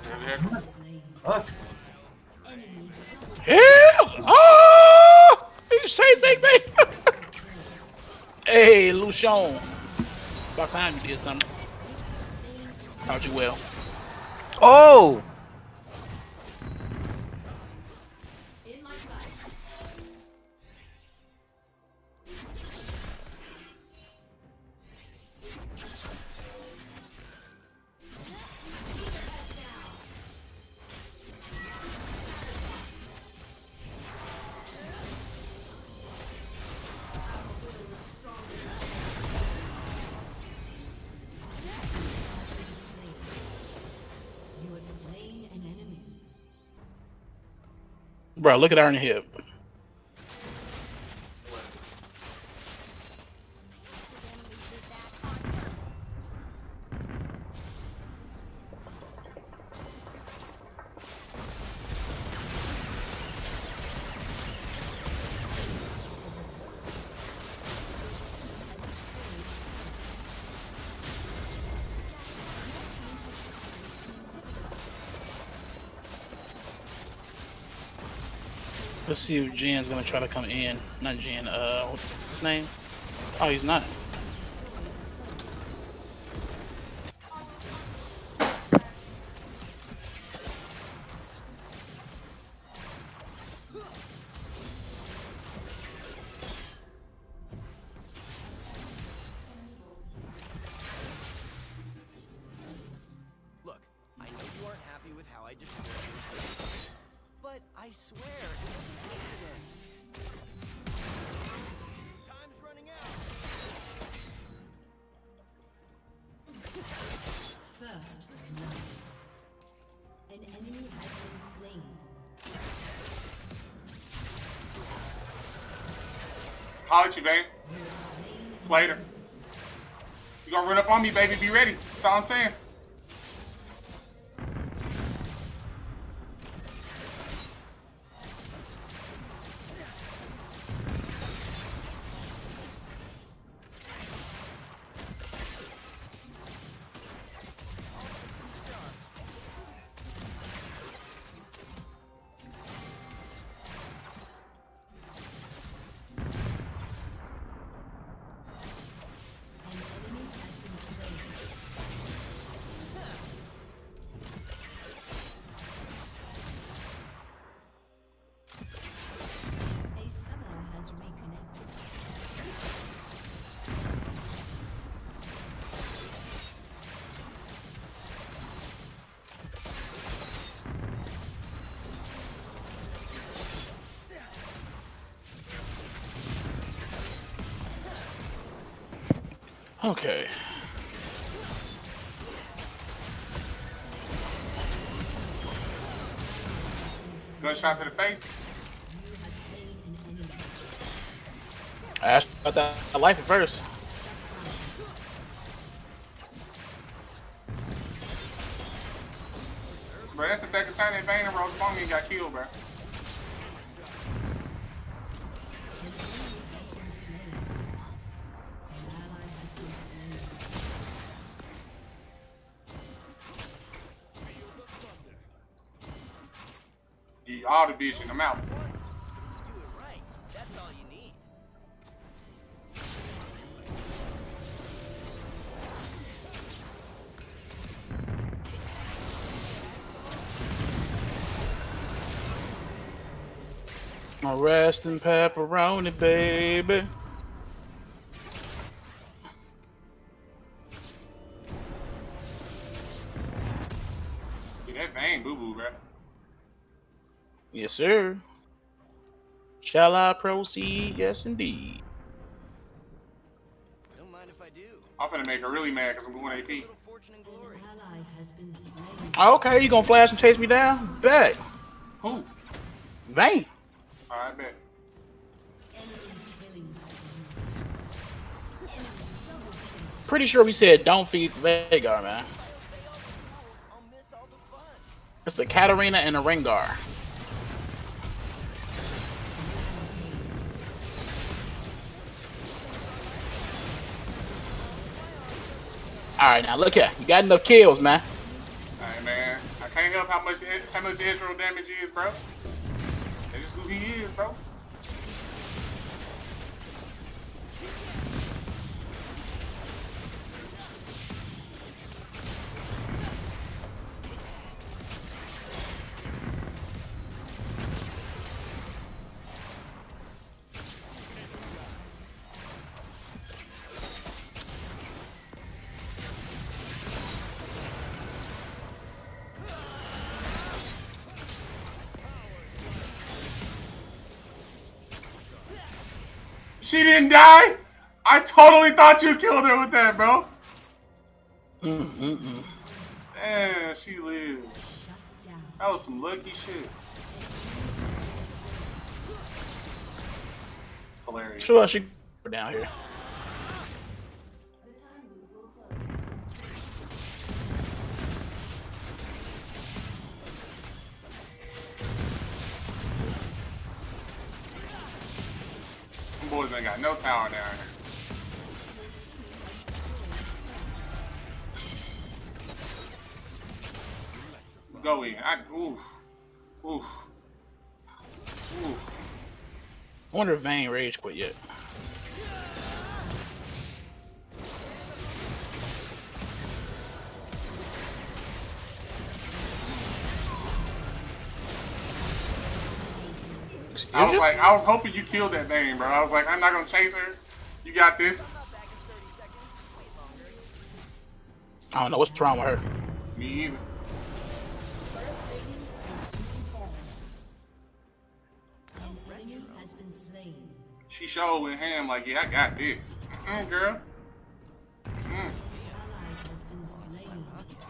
What? Help! Oh! He's chasing me! Hey, Lucian. About time you did something. How'd you well? Oh! Bro, look at her in the hip. Let's see if Jin's gonna try to come in. Not Jin, what's his name? Oh, he's not. Look, I know you aren't happy with how I destroyed you, but I swear it was an accident. Time's running out. First blood. An enemy has been slain. Holler at you, babe. Later. You gonna run up on me, baby? Be ready. That's all I'm saying. Okay. Gunshot to the face. I asked about that life at first. Bro, that's the second time that Vayner rose upon me and got killed, bro. Get all the vision, I'm out. Do it right. That's all you need. My rest and pepperoni, baby. Dude, that Vayne boo-boo, bro. Yes, sir. Shall I proceed? Yes, indeed. Don't mind if I do. I'm finna make her really mad because I'm going AP. Little fortune and glory. An ally has been slain. Okay, you gonna flash and chase me down? Bet. Who? Vayne. Alright, bet. Enemy killing spree. Pretty sure we said don't feed Vhagar, man. I'll miss all the fun. It's a Katarina and a Rengar. Alright, now look here. You got enough kills, man. Alright, man. I can't help how much intro damage is, bro. That's just who he is, bro. She didn't die? I totally thought you killed her with that, bro. Damn, she lived. That was some lucky shit. Hilarious. Sure, I should go down here. Them boys ain't got no tower down here. Go in. Oof. Oof. Oof. I wonder if Vayne rage quit yet. I was hoping you killed that thing, bro. I was like, I'm not gonna chase her. You got this. I don't know what's wrong with her. Me either. Has been slain. She showed with him like, yeah, I got this. Girl. Ally has been slain.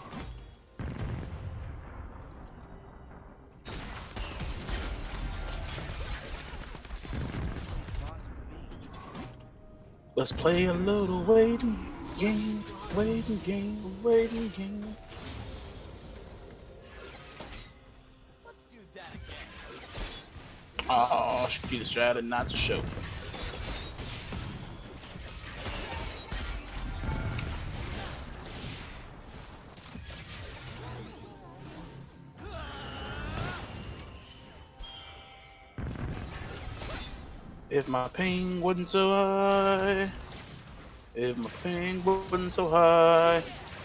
Let's play a little waiting game, waiting game, waiting game. Let's do that again. Oh, she decided not to show. If my ping wasn't so high, if my ping wasn't so high.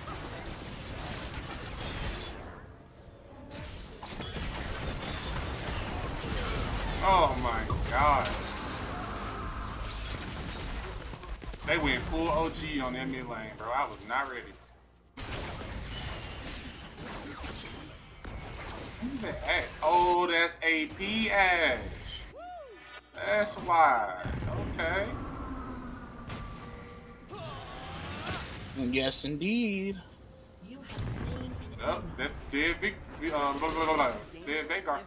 Oh my god. They went full OG on that mid lane, bro. I was not ready. Who's that? Oh, that's AP Ash. That's why. Okay. Yes, indeed. You have slain an Yep, that's dead big. Dead Vanguard.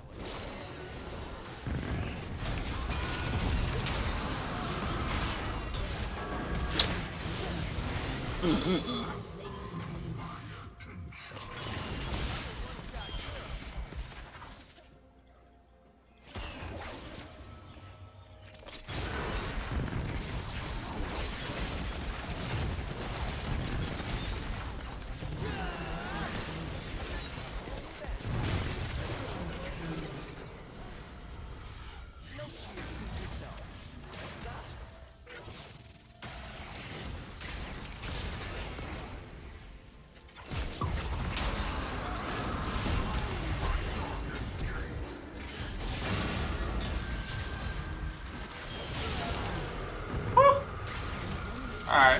Alright.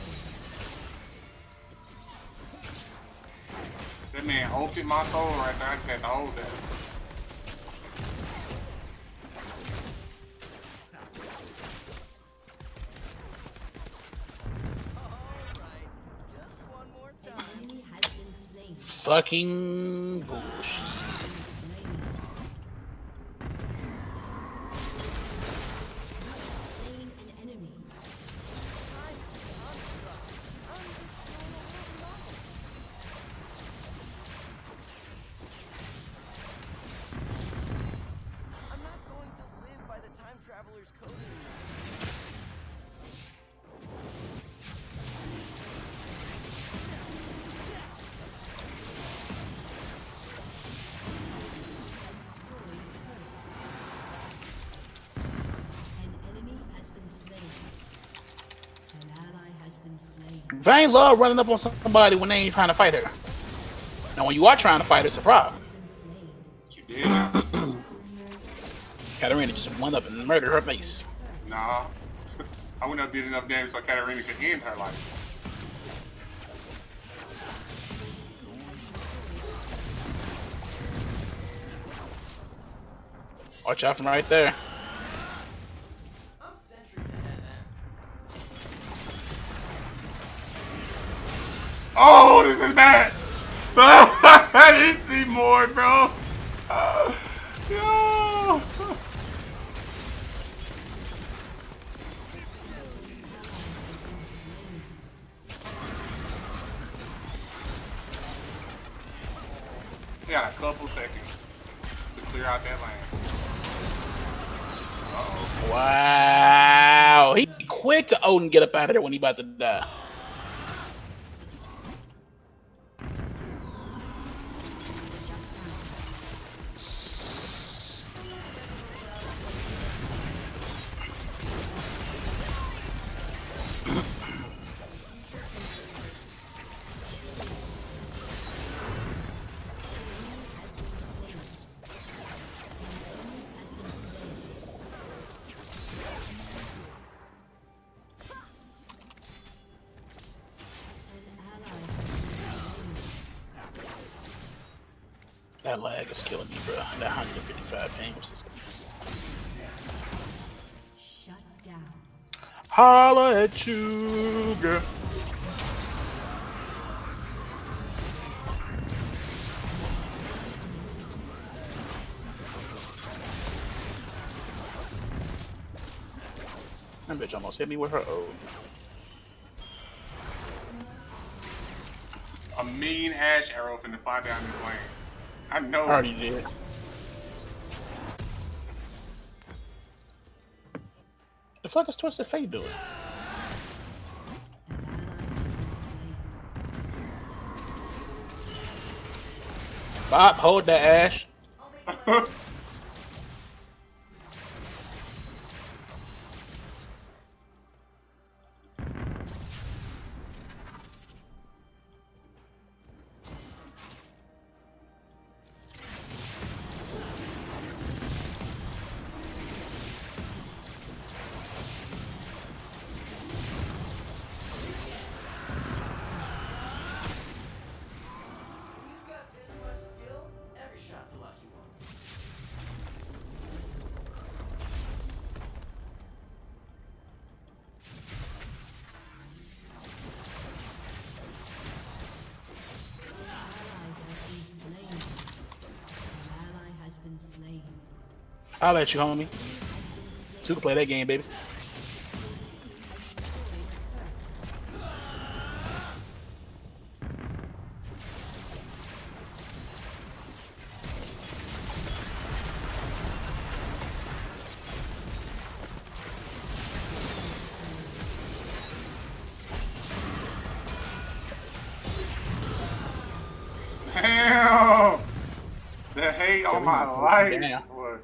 That man ulted my soul right there. I just had to hold that. enemy has been slain. Fucking bullshit. Slain an enemy. I'm not going to live by the time traveler's code anymore. been slain. Vayne love running up on somebody when they ain't trying to fight her. Now, when you are trying to fight her, it's a problem. Been slain. What you did now? Katarina just went up and murdered her face. Nah. I wouldn't have did enough damage so Katarina could end her life. Watch out from right there. I'm centuries ahead, man. Oh, this is bad. I didn't see more, bro. No. We got a couple seconds to clear out that lane. Uh-oh. Wow. He quick to Odin get up out of there when he about to die. That lag is killing me, bro. That 155 ping was just... Shut down. Holla at you, girl. That bitch almost hit me with her O. A mean Ash arrow finna fly down this lane. I know. I already did. The fuck is Twisted Fate doing? An ally has been slain. Bob, hold that Ash. You've got this much skill, every shot's a lucky one. An ally has been slain. I'll let you, homie. Two can play that game, baby. Damn! The hate on my life. Damn. Boy.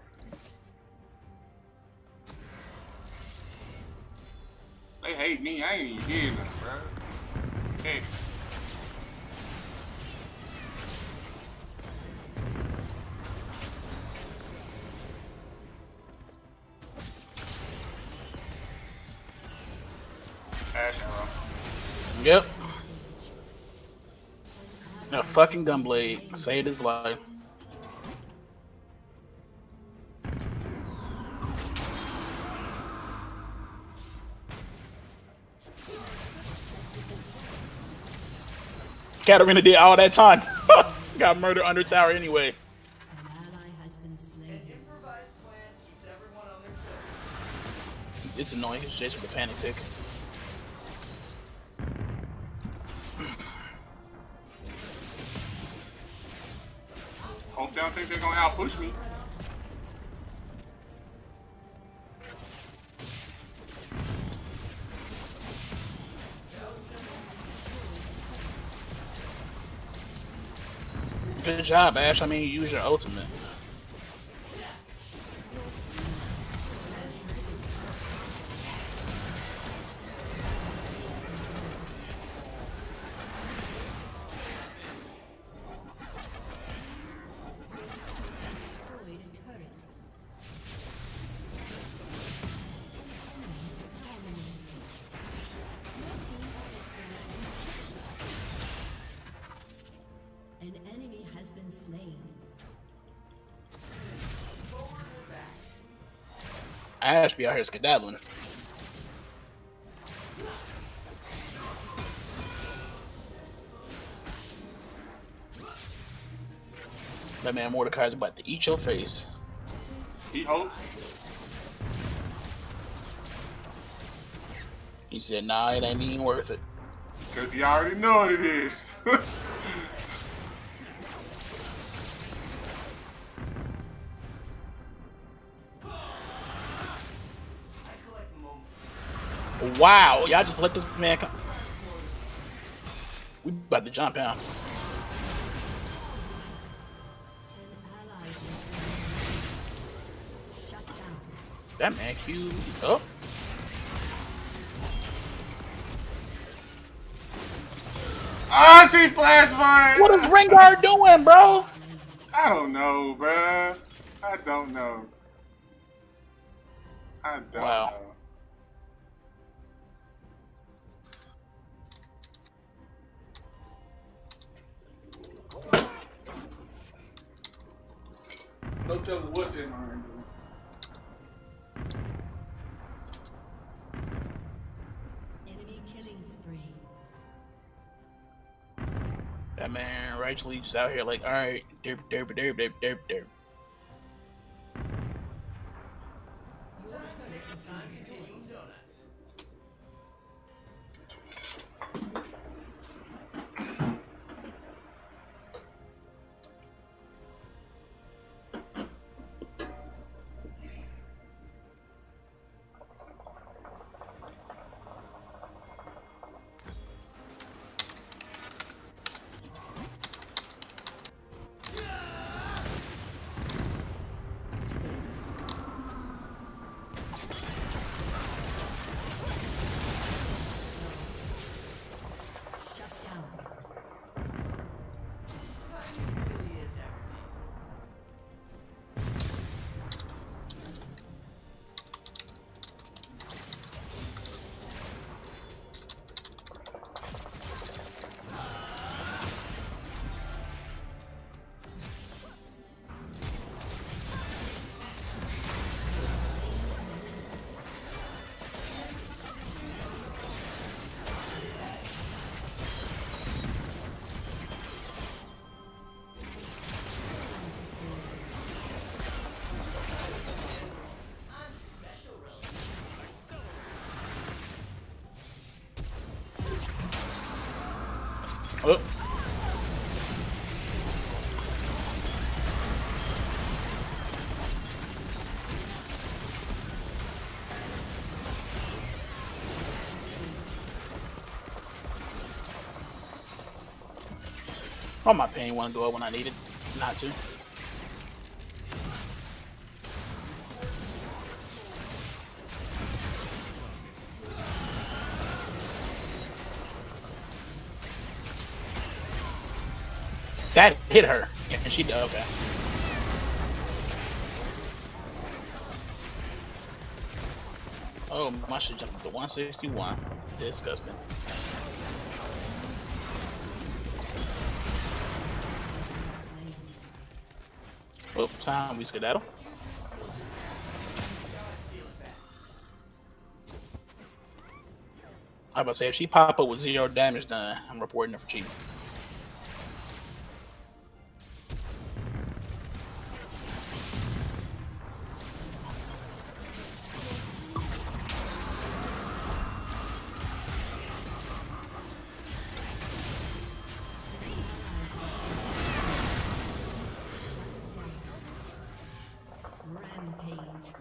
They hate me. I ain't even did nothing, bro. Hey. Ash arrow. Yep. A fucking gunblade saved his life. Katarina did all that time. Got murdered under tower anyway. An ally has been slain. Improvised plan keeps everyone on their toes. It's annoying. It's just with a panic pick. Hope they don't think they're gonna outpush me. Good job, Ash. I mean, you use your ultimate. Ash be out here skedaddling. That man Mordecai's about to eat your face. He hopes. He said, nah, it ain't even worth it. Because he already know what it is. Wow, y'all just let this man come. We about to jump out. That man queued up. Ah, she flash mine. What is Rengar doing, bro? I don't know, bruh. I don't know. I don't Wow. know. No telling what they're doing. Enemy killing spree. That man rightfully just out here like, alright, derp, derp, derp, derp, derp, derp. Your turret has been destroyed. Shut down. Oh. Oh, my pain want to go up when I need it not to. That hit her, and she did okay. Oh, my shit jumped up to 161. Disgusting. Oh, time we skedaddle. I was about to say, if she pop up with 0 damage done, I'm reporting her for cheating. Rampage.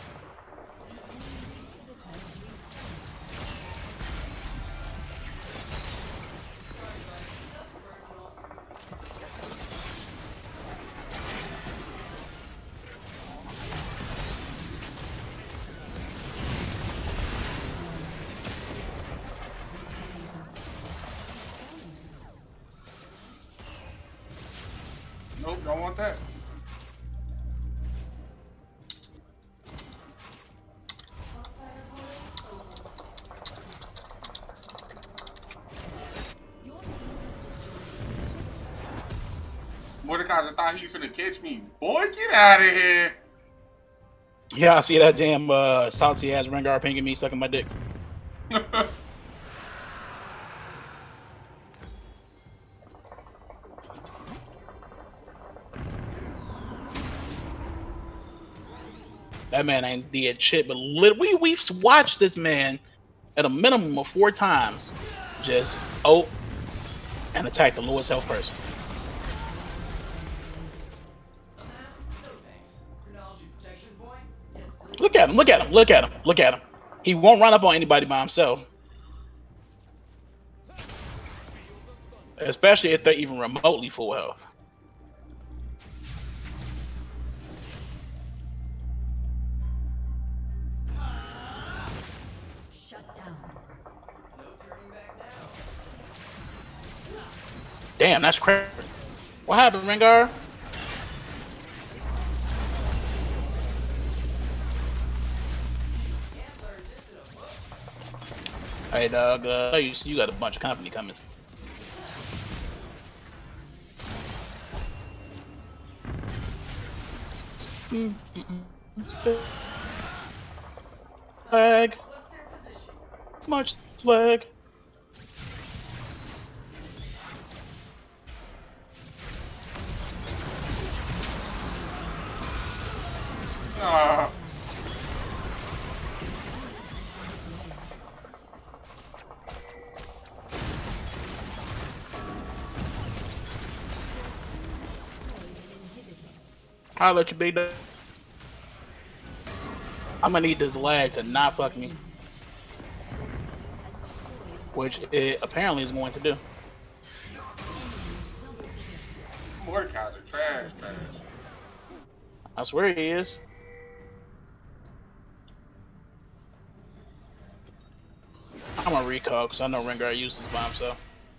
Nope, don't want that. Mordecai, I thought he was gonna catch me. Boy, get out of here. Yeah, I see that damn salty ass Rengar pinging me, sucking my dick. That man ain't did shit, but we've watched this man at a minimum of 4 times just and attack the lowest health person. No thanks. Chronology protection point? Yes, please. Look at him, look at him, look at him, look at him. He won't run up on anybody by himself. Especially if they're even remotely full health. Shut down. No turning back now. Damn, that's crazy. What happened, Rengar? Hey, dog. You got a bunch of company coming. Flag. March flag. I'll let you be there. I'm gonna need this lag to not fuck me. Which it apparently is going to do. Mordecai's are trash. I swear he is. I'm gonna recall because I know Rengar uses by himself.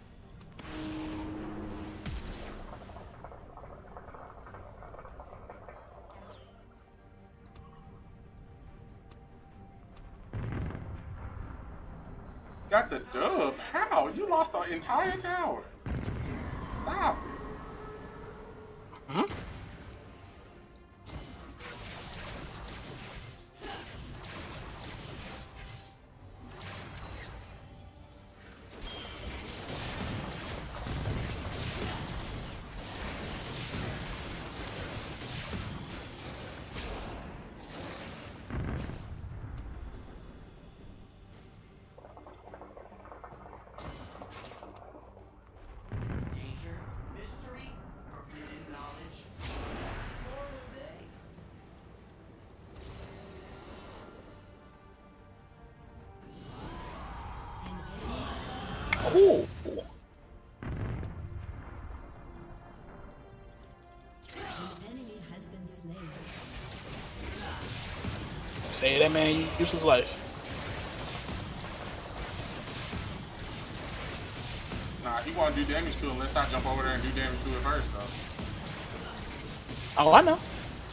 Got the dub. How? You lost the entire tower. Stop. Hmm? Danger, mystery, forbidden knowledge. Normal day. Ooh. An enemy has been slain. Say that man used his life. Nah, he won't do damage to it unless I jump over there and do damage to it first, though. Oh, I know.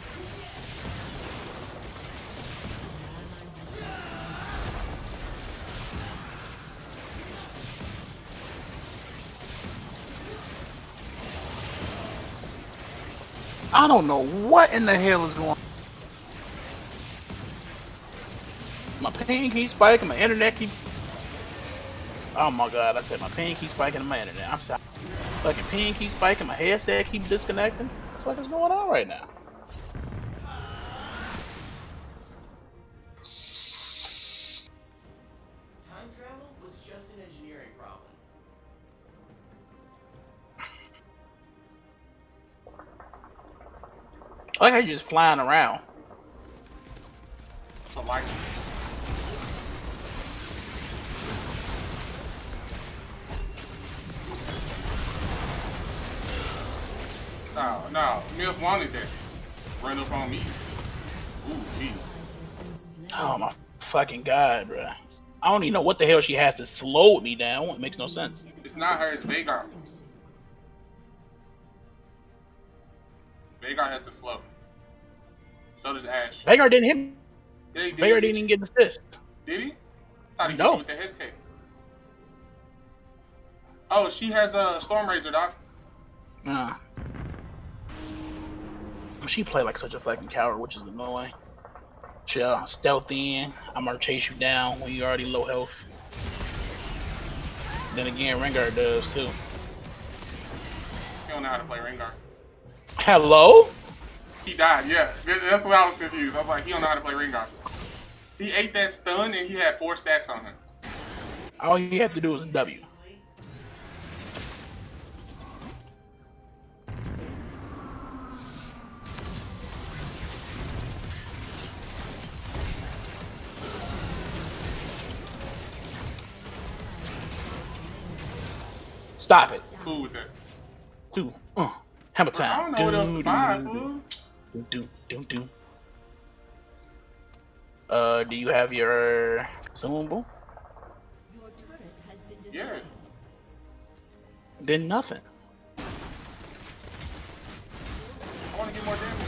I don't know what in the hell is going on. My ping keeps spiking, my internet keeps... Oh my god, I said my ping keeps spiking and my internet. I'm sorry. Fucking ping keeps spiking, my headset keeps disconnecting. What the fuck is going on right now? Time travel was just an engineering problem. I like how you're just flying around. So, like, no. Milk wanted that. Run up on me. Ooh, geez. Oh my fucking god, bro. I don't even know what the hell she has to slow me down. It makes no sense. It's not her, it's Veigar. Veigar had to slow. So does Ash. Veigar didn't hit me. Yeah, he did. Veigar didn't even get an assist. Did he? I thought he hit No. you with the his tech. Oh, she has a Storm Razor, doc. Nah. She played like such a fucking coward, which is annoying. Chill, stealth in. I'm gonna chase you down when you're already low health. Then again, Rengar does too. He don't know how to play Rengar. Hello? He died, yeah. That's why I was confused. I was like, he don't know how to play Rengar. He ate that stun and he had 4 stacks on him. All he had to do was W. Stop it. Cool with that. Two. Hammer Bro, I time. don't know what else to buy, fool. Do. Do you have your consumable? Your turret has been Yeah. destroyed. Then nothing. I want to get more damage.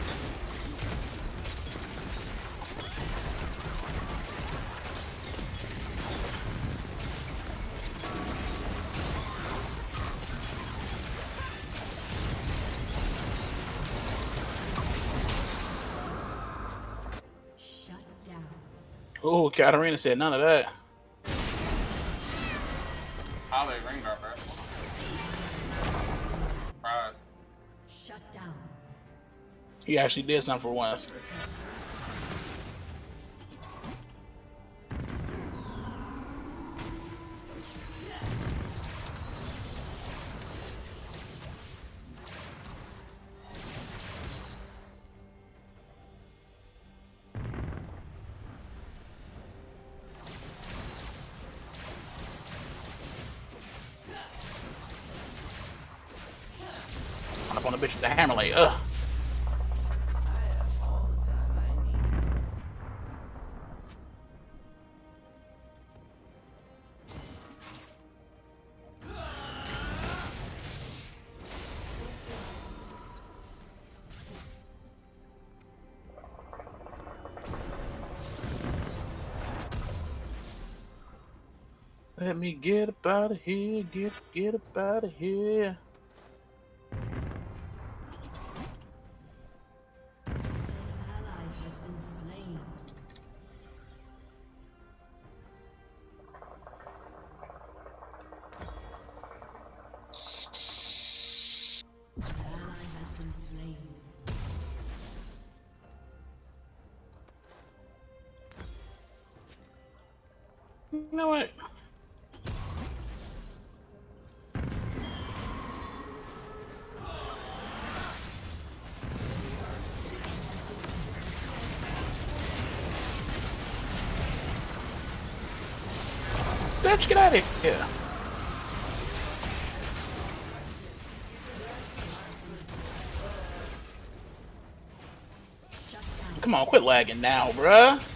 Shut down. Oh, Katarina said none of that. I'll let Rengar, bro. Surprised. Shut down. He actually did something for once. Run up on the bitch with the hammer like, ugh. Let me get up out of here, get up out of here. An ally has been slain. An ally has been slain. You know what? Bitch, get out of here. Come on, quit lagging now, bruh.